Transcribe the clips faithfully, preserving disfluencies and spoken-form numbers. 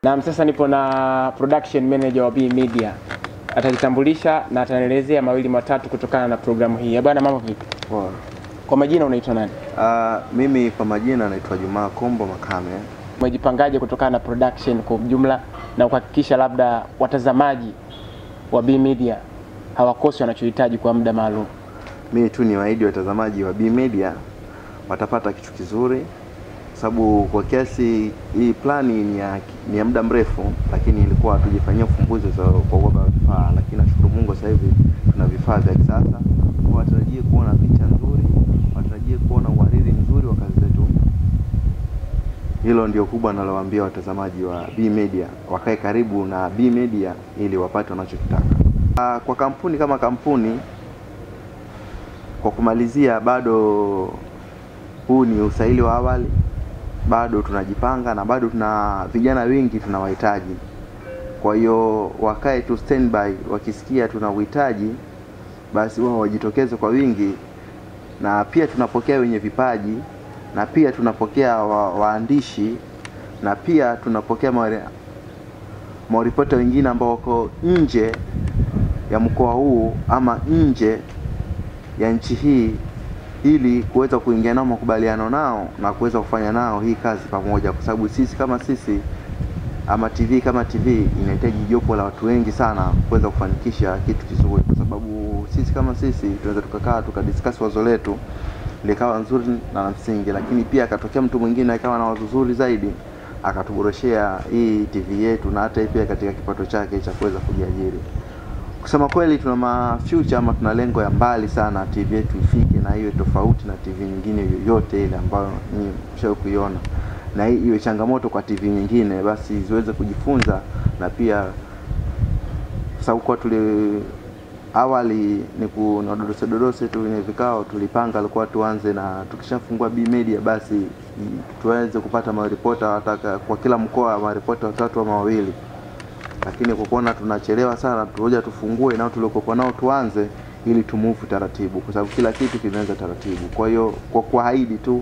Na sasa nipo na production manager wa B Media. Atajitambulisha na ataelezea mawili matatu kutokana na programu hii. Bwana, mambo vipi? Poa. Kwa majina unaitwa nani? Uh, mimi kwa majina naitwa Juma Kombo Makame. Umejipangaje kutokana na production kwa ujumla na kuhakikisha labda watazamaji wa B Media hawakosi wanachohitaji kwa muda maalum? Mimi tu ni waahidi watazamaji wa B Media watapata kitu kizuri, sababu kwa kiasi hii plani ni ya, ni ya muda mrefu, lakini ilikuwa tujifanyia ufumbuzi kwa ubora wa vifaa, lakini nashukuru Mungu sasa hivi tuna vifaa vya kisasa. Watarajie kuona picha nzuri, watarajie kuona uhariri mzuri wa kazi zetu. Hilo ndio kubwa nalowaambia watazamaji wa B Media, wakae karibu na B Media ili wapate wanachokitaka. Kwa kampuni kama kampuni, kwa kumalizia, bado huu ni usaili wa awali, bado tunajipanga na bado tuna vijana wengi tunawahitaji. Kwa hiyo wakae tu standby, wakisikia tuna uhitaji basi wao wajitokeze kwa wingi. Na pia tunapokea wenye vipaji, na pia tunapokea wa, waandishi, na pia tunapokea maripota wengine ambao wako nje ya mkoa huu ama nje ya nchi hii, ili kuweza kuingia nao makubaliano nao na kuweza kufanya nao hii kazi pamoja, kwa sababu sisi kama sisi ama T V kama T V inahitaji jopo la watu wengi sana kuweza kufanikisha kitu kizuri, kwa sababu sisi kama sisi tunaweza tukakaa tukadiscuss wazo letu likawa nzuri na msingi, lakini pia akatokea mtu mwingine akawa na wazo zuri zaidi akatuboreshea hii T V yetu, na hata pia katika kipato chake cha kuweza kujiajiri. Kusema kweli tuna ma future ama tuna lengo ya mbali sana T V yetu ifike na iwe tofauti na T V nyingine yoyote ile ambayo ni mshawahi kuiona, na iwe changamoto kwa T V nyingine basi ziweze kujifunza. Na pia sababu kwa tuli awali ni kuna dodose dodose tu kwenye vikao tulipanga alikuwa tuanze, na tukishafungua B Media basi tuweze kupata maripota wataka kwa kila mkoa maripota watatu ama wawili, lakini kwa kuona tunachelewa sana tuoja tufungue nao tulikokuwa nao tuanze ili tumove taratibu, kwa sababu kila kitu kinaanza taratibu. Kwa hiyo kwa kuahidi tu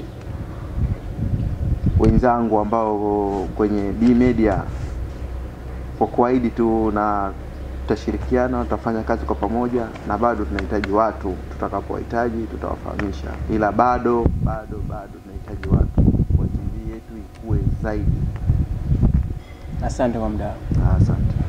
wenzangu ambao kwenye B Media, kwa kuahidi tu na tutashirikiana, tutafanya kazi kwa pamoja, na bado tunahitaji watu. Tutakapohitaji tutawafahamisha, ila bado bado bado tunahitaji watu kwa T V yetu ikue zaidi. Asante kwa muda. Asante.